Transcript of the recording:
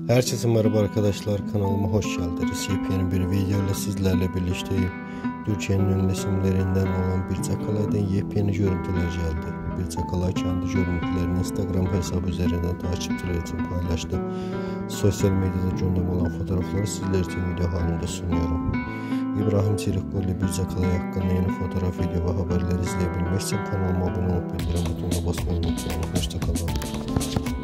Herkese merhaba arkadaşlar, kanalıma hoş geldiniz. Yepyeni bir video ile sizlerle birlikteyim. Türkiye'nin ünlü isimlerinden olan Birçakalay'dan yepyeni görüntüler geldi. Birçakalay kendi görüntülerini Instagram hesabı üzerinden takipçiler için paylaştı. Sosyal medyada gündem olan fotoğrafları sizler için video halinde sunuyorum. İbrahim Çelikbol ile Birçakalay hakkında yeni fotoğraf, video ve haberleri izleyebilmek için kanalıma abone olup bildirim butonuna basmayı unutmayın. Hoşçakalın.